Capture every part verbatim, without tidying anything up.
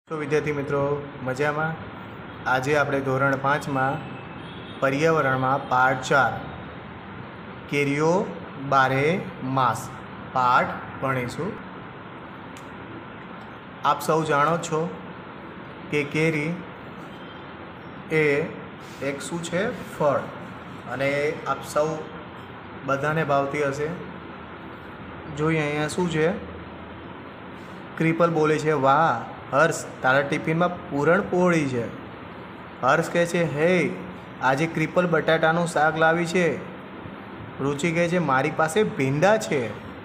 तो विद्यार्थी मित्रों मजा में आज आप धोरण पांच में पर्यावरण में पाठ चार केरीओ बारे मास पाठ भणीशुं। आप सौ जाणो छो कि केरी ए एक शुं छे फळ अने आप सौ बधाने भावती हशे। जोईए अहींया शुं छे क्रिपल बोले छे वाह हर्ष तारा टिफिन में पूरणपोळी है। हर्ष कहे छे हे आज क्रिपल बटाटानु शाक लावी छे। रुचि कहे छे मारी पासे भींडा छे।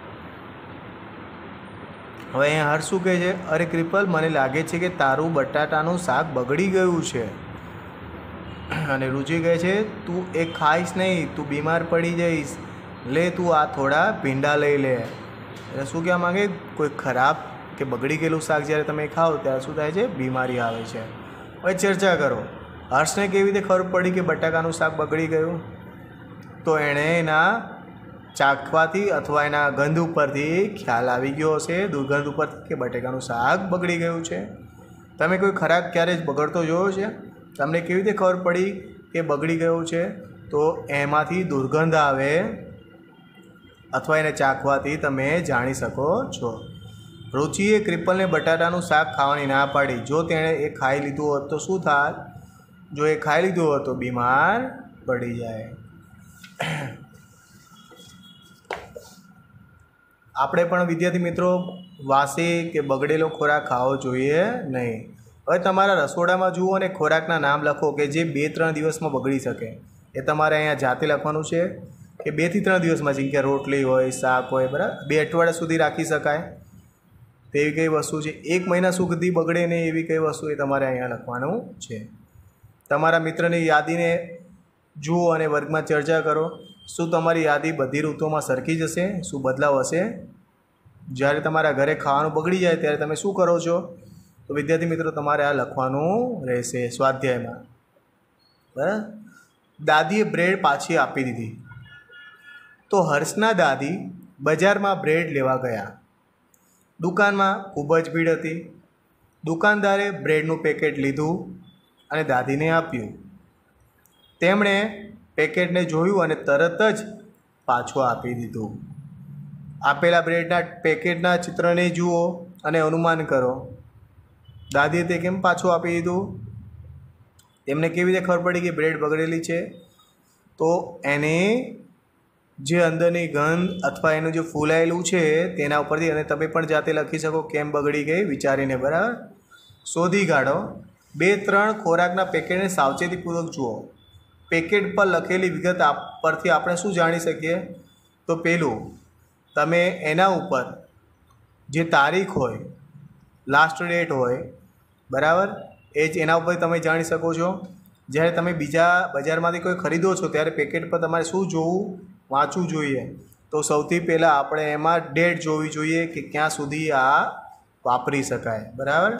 हवे अहींया हर्ष शुं कहे छे अरे क्रिपल मने लागे छे कि तारू बटाटानु शाक बगड़ी गयुं छे। अने रुचि कहे छे तू एक खाईश नहीं तू बीमार पड़ी जाईश ले तू आ थोड़ा भींडा लई ले। એટલે શું કહેવા માંગે કોઈ ખરાબ કે બગડી ગયેલું શાક જ્યારે તમે ખાઓ ત્યારે શું થાય છે બીમારી આવે છે। હવે ચર્ચા કરો હર્ષને કેવી રીતે ખબર પડી કે બટાકાનું શાક બગડી ગયું? તો એણે એના ચાખવાથી અથવા એના ગંધ ઉપરથી ખ્યાલ આવી ગયો હશે દુર્ગંધ ઉપરથી કે બટાકાનું શાક બગડી ગયું છે। તમે કોઈ ખોરાક ક્યારે બગડતો જોયો છે? તમને કેવી રીતે ખબર પડી કે બગડી ગયું છે? તો એમાંથી દુર્ગંધ આવે अथवा एने चाखवाथी तमे जाणी सको छो। रुचिए क्रिपल ने बटाटानु शाक खावानी ना पाड़ी। जो तेणे ए खाई लीधुं होत तो शुं थात? जो ए खाई लीधुं होत तो बीमार पड़ी जाए। आपणे पण विद्यार्थी मित्रों वासी के बगड़ेलो खोराक खावो जोईए नहीं। हवे तमारा रसोडामां जुओ ने खोराकना नाम लखो के जे बे त्रण दिवसमां बगड़ी शके। ए तमारे अहींया जाते लखवानुं छे कि बे थी त्रण दिवस में जेम के रोटली होय शाक होय बराबर बे अठवाडिया सुधी राखी शकाय तेवी कई वस्तु छे। एक महीना सुधी बगड़े नहीं एवी कई वस्तु ए तमारे अहींया लखवानुं छे। तमारा मित्रनी यादीने जुओ अने वर्गमां चर्चा करो। शुं तमारी यादी बधी ऋतुओमां सरखी जशे? शुं बदलाव हशे? ज्यारे तमारा घरे खावानुं बगड़ी जाय त्यारे तमे शुं करो छो? तो विद्यार्थी मित्रों तमारे आ लखवानुं रहेशे स्वाध्यायमां बराबर। दादीए ब्रेड पाછી आपी दीधी तो हर्षना दादी बजार में ब्रेड लेवा गया। दुकान में खूब ज भीड़ थी। दुकानदारे ब्रेडनु पेकेट लीधु अने दादी ने आप्यु। तेमणे पेकेट ने जोयुं अने तरत ज पाछो आपी दीधुं। आपेला ब्रेडना पेकेटना चित्रने जुओ अने अनुमान करो दादीए ते केम पाछो आपी दीधुं? तेमने केवी रीते खबर पड़ी कि ब्रेड बगड़ेली छे? तो एने जे अंदरनी गंध अथवा एनु जो फूलायेलुं छे तेना उपरथी अने तमे पण जाते लखी शको केम बगड़ी गई विचारीने बराबर शोधी काढो। बे त्रण खोराकना पेकेटने सावचेतीपूर्वक जुओ। पेकेट पर लखेली विगत परथी आपणे शुं जाणी शकीए? तो पेलुं तमे एना उपर जे तारीख होय लास्ट डेट होय बराबर ए ज एना उपर तमे जाणी शको छो। ज्यारे तमे बीजा बजारमांथी कोई खरीदो छो त्यारे पेकेट पर तमारे शुं जोवुं वाँचવું જોઈએ? तो સૌથી પહેલાં આપણે એમાં ડેટ જોવી જોઈએ કે ક્યાં સુધી આ વાપરી શકાય બરાબર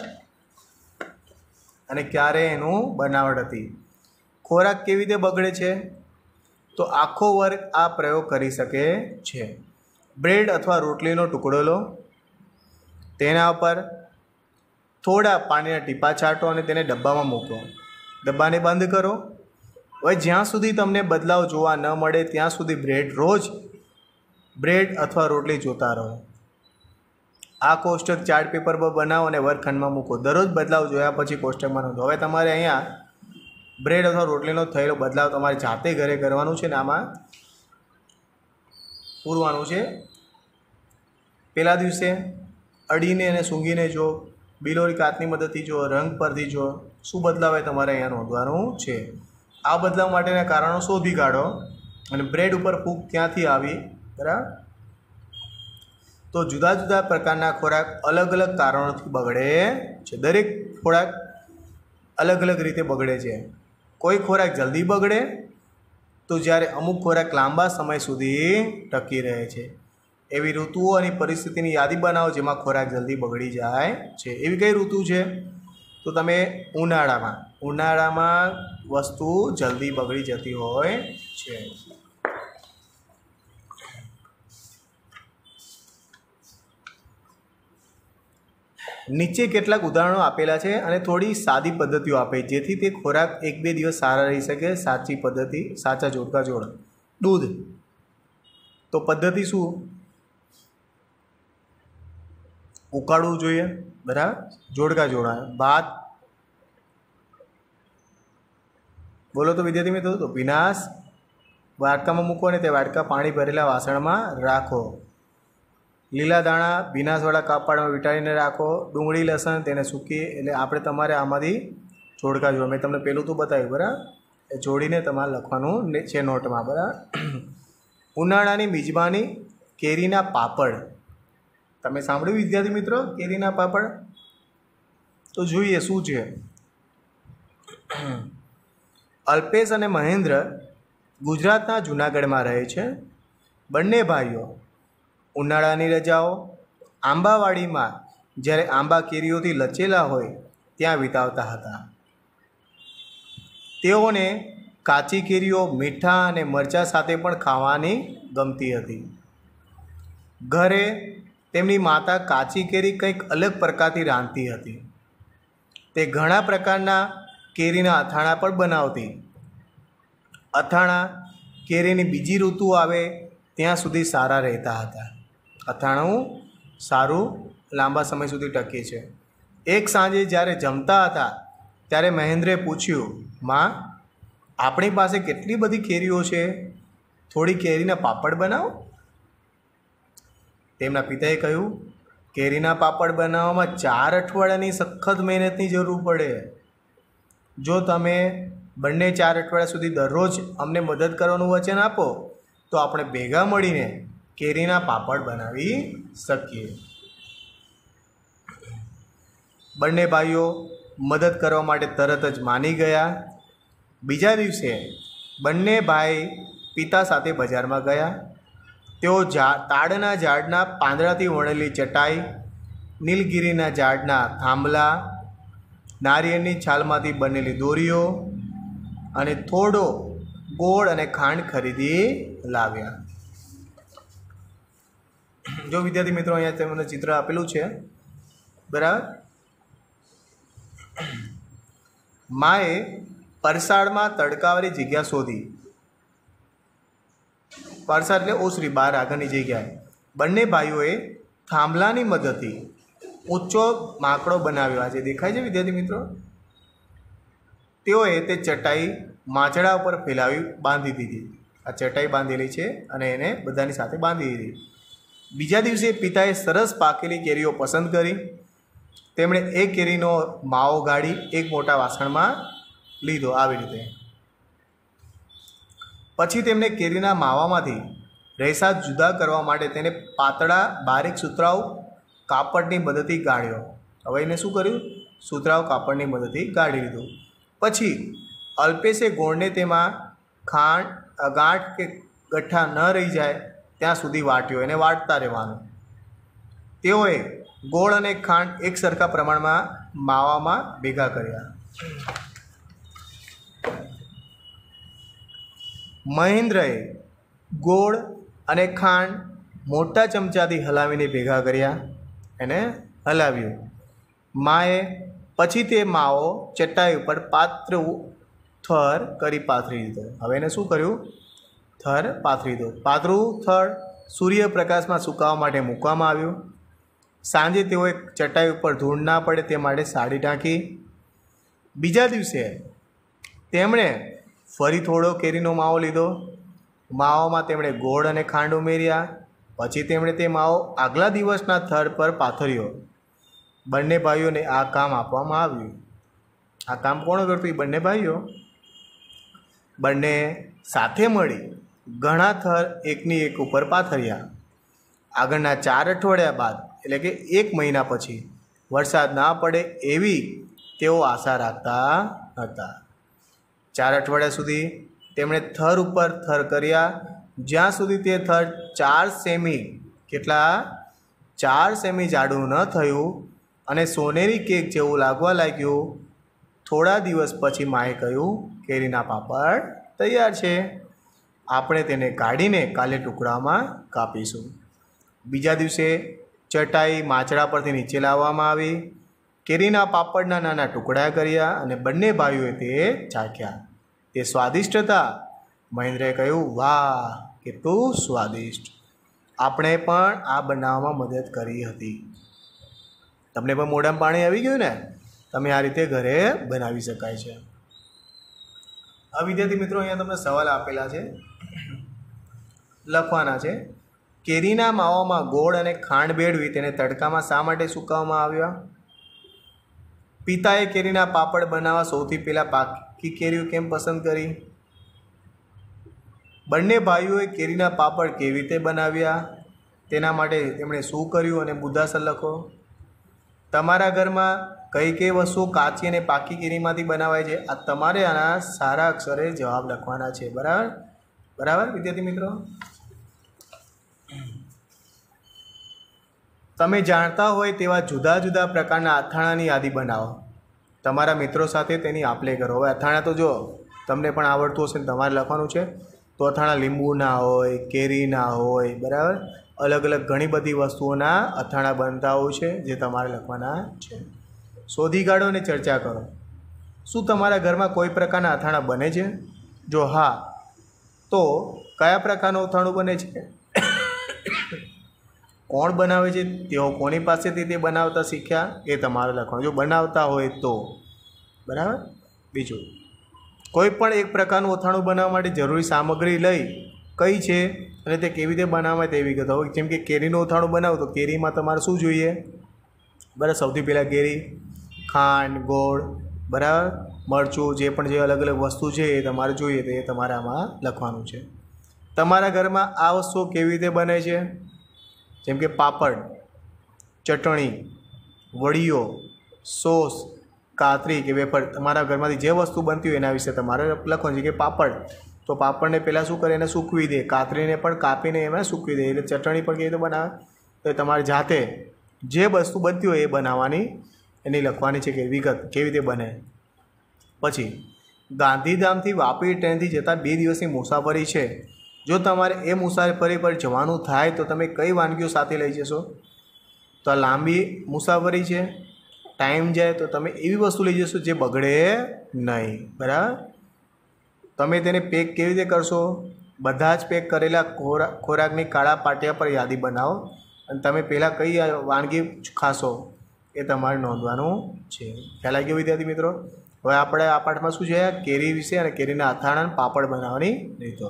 અને ક્યારે એનું બનાવટ હતી। ખોરાક કેવી રીતે બગડે છે? તો આખો વર્ગ આ પ્રયોગ કરી શકે છે। બ્રેડ અથવા રોટલીનો ટુકડો લો તેના ઉપર થોડા પાણીના ટીપા છાંટો અને તેને ડબ્બામાં મૂકો। ડબ્બાને બંધ કરો। હવે જ્યાં સુધી તમને બદલાવ જોવા ન મળે ત્યાં સુધી બ્રેડ રોજ બ્રેડ અથવા રોટલી જોતા રહો। આ કોષ્ટક ચાર્ટ પેપર પર બનાવો અને વર્ગખંડમાં મૂકો। દરરોજ બદલાવ જોયા પછી કોષ્ટકમાં નોંધો। હવે તમારે અહીંયા બ્રેડ અથવા રોટલીનો થયેલો બદલાવ તમારે જાતે ઘરે કરવાનું છે ને આમાં પૂરવાનું છે। પહેલા દિવસે અડીને અને સૂંઘીને જો બિલોરી કાચની મદદથી જો રંગ પરથી જો શું બદલાવ એ તમારે અહીંયા નોંધવાનું છે। आ बदलाव माटेना कारणों शोधी काढो अने ब्रेड पर फूग क्यांथी आवी बराबर। तो जुदा जुदा प्रकारना खोराक अलग अलग कारणोथी बगड़े छे। दरेक खोराक अलग अलग रीते बगड़े छे। कोई खोराक जल्दी बगड़े तो ज्यारे अमुक खोराक लांबा समय सुधी टकी रहे छे। एवी ऋतुओ अने परिस्थितिनी यादी बनावो जेमां खोराक जल्दी बगड़ी जाय छे। एवी कई ऋतु छे? तो तमे उनाळामां उनाळामां वस्तु जल्दी बगड़ी जती होय छे। નીચે કેટલાક ઉદાહરણો આપેલા છે અને થોડી સાદી પદ્ધતિઓ આપે જેથી તે ખોરાક એક બે દિવસ સારા રહી શકે. સાચી પદ્ધતિ, સાચા જોડકા જોડ. દૂધ તો પદ્ધતિ શું? ઉકાળવું જોઈએ, બરાબર, જોડકા જોડા. ભાત બોલો તો વિદ્યાર્થી મિત્રો, તો ભીનાશ વાટકામાં મૂકો અને તે વાટકા પાણી ભરેલા વાસણમાં રાખો. લીલા દાણા ભીનાશવાળા કાપડમાં વીંટાળીને રાખો. ડુંગળી લસણ તેને સૂકી, એટલે આપણે તમારે આમાંથી જોડકા જોડો. મેં તમને પહેલું તો બતાવ્યું, બરાબર, એ જોડીને તમારે લખવાનું છે નોટમાં, બરાબર. ઉનાળાની મિજબાની કેરીના પાપડ. તમે સાંભળ્યું વિદ્યાર્થી મિત્રો કેરીના પાપડ? તો જોઈએ શું છે. અલ્પેશ અને મહેન્દ્ર ગુજરાતના જૂનાગઢમાં રહે છે. બંને ભાઈઓ ઉનાળાની રજાઓ આંબાવાડીમાં જ્યારે આંબા કેરીઓથી લચેલા હોય ત્યાં વિતાવતા હતા. તેઓને કાચી કેરીઓ મીઠા અને મરચાં સાથે પણ ખાવાની ગમતી હતી. ઘરે તેમની માતા કાચી કેરી કંઈક અલગ પ્રકારથી રાંધતી હતી. તે ઘણા પ્રકારના કેરીના અથાણાં પણ બનાવતી. અથાણાં કેરીની બીજી ઋતુ આવે ત્યાં સુધી સારા રહેતા હતા. અથાણું સારું લાંબા સમય સુધી ટકે છે. એક સાંજે જ્યારે જમતા હતા ત્યારે મહેન્દ્રે પૂછ્યું, માં, આપણી પાસે કેટલી બધી કેરીઓ છે, થોડી કેરીના પાપડ બનાવો. તેમના પિતાએ કહ્યું, કેરીના પાપડ બનાવવામાં ચાર અઠવાડિયાની સખત મહેનતની જરૂર પડે. જો તમે બંને ચાર અઠવાડિયા સુધી દરરોજ અમને મદદ કરવાનું વચન આપો તો આપણે ભેગા મળીને કેરીના પાપડ બનાવી શકીએ. બંને ભાઈઓ મદદ કરવા માટે તરત જ માની ગયા. બીજા દિવસે બંને ભાઈ પિતા સાથે બજારમાં ગયા. તેઓ ઝા તાડના ઝાડના પાંદડાથી વણેલી ચટાઈ, નીલગિરીના ઝાડના થાંભલા, નારિયેળની છાલમાંથી બનેલી દોરીઓ અને થોડો ગોળ અને ખાંડ ખરીદી લાવ્યા. જો વિદ્યાર્થી મિત્રો અહીંયા તમને ચિત્ર આપેલું છે, બરાબર. માએ પરસાળમાં તડકાવાળી જગ્યા શોધી. પરસાળ એટલે ઓસરી, બહાર આગળની જગ્યાએ. બંને ભાઈઓએ થાંભલાની મદદથી ઊંચો માકડો બનાવ્યો. આજે દેખાય છે વિદ્યાર્થી મિત્રો? તેઓએ તે ચટાઈ માચડા ઉપર ફેલાવી બાંધી દીધી. આ ચટાઈ બાંધેલી છે અને એને બધાની સાથે બાંધી દીધી. બીજા દિવસે પિતાએ સરસ પાકેલી કેરીઓ પસંદ કરી. તેમણે એક કેરીનો માવો ગાળી એક મોટા વાસણમાં લીધો. આવી રીતે પછી તેમણે કેરીના માવામાંથી રેસા જુદા કરવા માટે તેને પાતળા બારીક સુતરાઉ કાપડની મદદથી ગાળ્યો. હવે એને શું કર્યું? સુતરાઉ કાપડની મદદથી ગાળી લીધું. પછી અલ્પેશે ગોળને તેમાં ખાંડ ગાંઠ કે ગઠ્ઠા ન રહી જાય ત્યાં સુધી વાટ્યો. એને વાટતા રહેવાનું. તેઓએ ગોળ અને ખાંડ એક સરખા પ્રમાણમાં માવામાં ભેગા કર્યા. મહેન્દ્રએ ગોળ અને ખાંડ મોટા ચમચાથી હલાવીને ભેગા કર્યા. એને હલાવ્યું. માએ પછી તે માવો ચટાઈ ઉપર પાત્ર થર કરી પાથરી દીધો. હવે એને શું કર્યું? થર પાથરી દીધો. પાતળું થર સૂર્યપ્રકાશમાં સુકાવવા માટે મૂકવામાં આવ્યું. સાંજે તેઓએ ચટાઈ ઉપર ધૂળ ના પડે તે માટે સાડી ઢાંકી. બીજા દિવસે તેમણે ફરી થોડો કેરીનો માવો લીધો. માવામાં તેમણે ગોળ અને ખાંડ ઉમેર્યા. પછી તેમણે તે માવો આગલા દિવસના થર પર પાથર્યો. બંને ભાઈઓને આ કામ આપવામાં આવ્યું. આ કામ કોણ કરતું? બંને ભાઈઓ. બંને સાથે મળી ઘણા થર એકની એક ઉપર પાથર્યા. આગળના ચાર અઠવાડિયા બાદ એટલે કે એક મહિના પછી વરસાદ ના પડે એવી તેઓ આશા રાખતા હતા. ચાર અઠવાડિયા સુધી તેમણે થર ઉપર થર કર્યા જ્યાં સુધી તે થર ચાર સેમી કેટલા ચાર સેમી જાડું ન થયું અને સોનેરી કેક જેવું લાગવા લાગ્યું. થોડા દિવસ પછી માએ કહ્યું, કેરીના પાપડ તૈયાર છે. આપણે તેને કાઢીને કાલે ટુકડામાં કાપીશું. બીજા દિવસે ચટાઈ માચડા પરથી નીચે લાવવામાં આવી. કેરીના પાપડના નાના ટુકડા કર્યા અને બંને ભાઈઓએ તે ચાખ્યા. તે સ્વાદિષ્ટ હતા. મહેન્દ્રએ કહ્યું, વાહ, કેટલું સ્વાદિષ્ટ! આપણે પણ આ બનાવવામાં મદદ કરી હતી. તમને પણ મોઢામાં પાણી આવી ગયું ને? તમે આ રીતે ઘરે બનાવી શકાય છે. આ વિદ્યાર્થી મિત્રો અહીંયા તમને સવાલ આપેલા છે, લખવાના છે. કેરીના માવામાં ગોળ અને ખાંડ ભેળવી તેને તડકામાં શા માટે સૂકવવામાં આવ્યા? પિતાએ કેરીના પાપડ બનાવવા સૌથી પહેલાં પાકી કેરીઓ કેમ પસંદ કરી? બંને ભાઈઓએ કેરીના પાપડ કેવી રીતે બનાવ્યા તેના માટે તેમણે શું કર્યું અને મુદ્દાસર લખો. તમારા ઘરમાં કઈ કઈ વસ્તુઓ કાચી અને પાકી કેરીમાંથી બનાવાય છે? આ તમારે આના સારા અક્ષરે જવાબ લખવાના છે. બરાબર બરાબર વિદ્યાર્થી મિત્રો? તમે જાણતા હોય તેવા જુદા જુદા પ્રકારના અથાણાની યાદી બનાવો. તમારા મિત્રો સાથે તેની આપલે કરો. હવે અથાણા તો જો તમને પણ આવડતું હશે ને તમારે લખવાનું છે. તો અથાણા લીંબુના હોય, કેરીના હોય, બરાબર, અલગ અલગ ઘણી બધી વસ્તુઓના અથાણા બનતા હોય છે જે તમારે લખવાના છે. શોધી કાઢો અને ચર્ચા કરો. શું તમારા ઘરમાં કોઈ પ્રકારના અથાણા બને છે? જો હા, તો કયા પ્રકારનું અથાણું બને છે? કોણ બનાવે છે? તેઓ કોની પાસેથી તે બનાવતા શીખ્યા? એ તમારે લખવાનું, જો બનાવતા હોય તો. બરાબર. બીજું, કોઈ પણ એક પ્રકારનું અથાણું બનાવવા માટે જરૂરી સામગ્રી લઈ કઈ છે અને તે કેવી રીતે બનાવવામાં તે વિગત હોય. જેમ કે કેરીનું અથાણું બનાવો તો કેરીમાં તમારે શું જોઈએ? બરાબર, સૌથી પહેલાં કેરી, ખાંડ, ગોળ, બરાબર, મરચું, જે પણ જે અલગ અલગ વસ્તુ છે એ તમારે જોઈએ તો એ તમારે આમાં લખવાનું છે. તમારા ઘરમાં આ વસ્તુઓ કેવી રીતે બને છે? જેમ કે પાપડ, ચટણી, વડીઓ, સોસ, કાતરી કે વેફર, તમારા ઘરમાંથી જે વસ્તુ બનતી હોય એના વિશે તમારે લખવાનું છે. કે પાપડ, તો પાપડને પહેલાં શું કરે? એને સૂકવી દે. કાતરીને પણ કાપીને એમાં સૂકવી દે. એટલે ચટણી પણ કેવી રીતે બનાવે? તો એ તમારે જાતે જે વસ્તુ બનતી હોય એ બનાવવાની, એની લખવાની છે કે વિગત કેવી રીતે બને. પછી ગાંધીધામથી વાપી ટ્રેનથી જતાં બે દિવસની મુસાફરી છે. જો તમારે એ મુસાફરી પર જવાનું થાય તો તમે કઈ વાનગીઓ સાથે લઈ જશો? તો આ લાંબી મુસાફરી છે, ટાઈમ જાય, તો તમે એવી વસ્તુ લઈ જશો જે બગડે નહીં. બરાબર. તમે તેને પેક કેવી રીતે કરશો? બધા જ પેક કરેલા ખોરાક ખોરાકની કાળા પાટિયા પર યાદી બનાવો અને તમે પહેલાં કઈ વાનગી ખાશો એ તમારે નોંધવાનું છે. ખ્યાલ આવી ગયો વિદ્યાર્થી મિત્રો? હવે આપણે આ પાઠમાં શું છે? કેરી વિશે અને કેરીના અથાણા અને પાપડ બનાવવાની રીતો.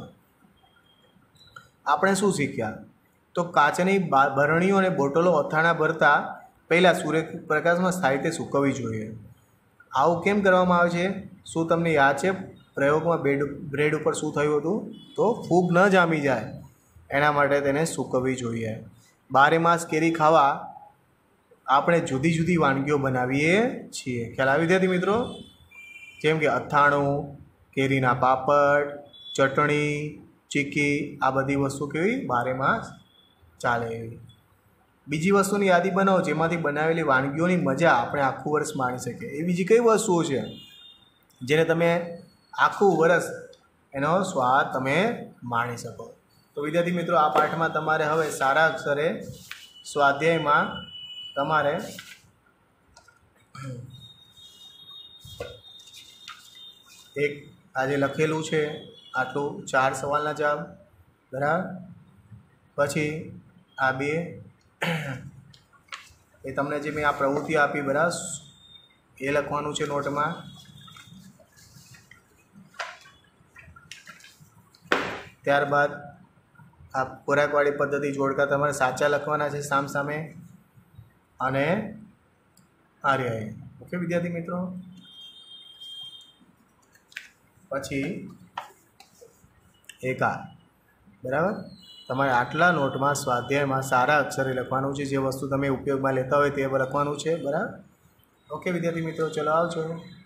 આપણે શું શીખ્યા? તો કાચની ભરણીઓ અને બોટલો અથાણા ભરતા પહેલાં સૂર્યપ્રકાશમાં સારી રીતે સૂકવવી જોઈએ. આવું કેમ કરવામાં આવે છે? શું તમને યાદ છે પ્રયોગમાં બ્રેડ બ્રેડ ઉપર શું થયું હતું? તો ફૂગ ન જામી જાય એના માટે તેને સૂકવવી જોઈએ. બારે માસ કેરી ખાવા આપણે જુદી જુદી વાનગીઓ બનાવીએ છીએ. ખ્યાલ આવી વિદ્યાર્થી મિત્રો? જેમ કે અથાણું, કેરીના પાપડ, ચટણી, ચીક્કી, આ બધી વસ્તુ કેવી બારે માસ ચાલે એવી. બીજી વસ્તુની યાદી બનાવો જેમાંથી બનાવેલી વાનગીઓની મજા આપણે આખું વર્ષ માણી શકીએ. એ બીજી કઈ વસ્તુઓ છે જેને તમે આખું વર્ષ એનો સ્વાદ તમે માણી શકો? તો વિદ્યાર્થી મિત્રો, આ પાઠમાં તમારે હવે સારા અક્ષરે સ્વાધ્યાયમાં તમારે એક આજે લખેલું છે આટલું ચાર સવાલના જવાબ, બરાબર. પછી આ બે એ તમને જે મેં આ પ્રવૃત્તિ આપી, બરાબર, એ લખવાનું છે નોટમાં. ત્યારબાદ આ ખોરાકવાળી પદ્ધતિ જોડકા તમારે સાચા લખવાના છે સામ સામે અને આર્ય. ઓકે વિદ્યાર્થી મિત્રો? પછી એકા, બરાબર. તમારે આટલા નોટમાં સ્વાધ્યાયમાં સારા અક્ષરે લખવાનું છે. જે વસ્તુ તમે ઉપયોગમાં લેતા હોય તે લખવાનું છે. બરાબર. ઓકે વિદ્યાર્થી મિત્રો, ચલો આવજો.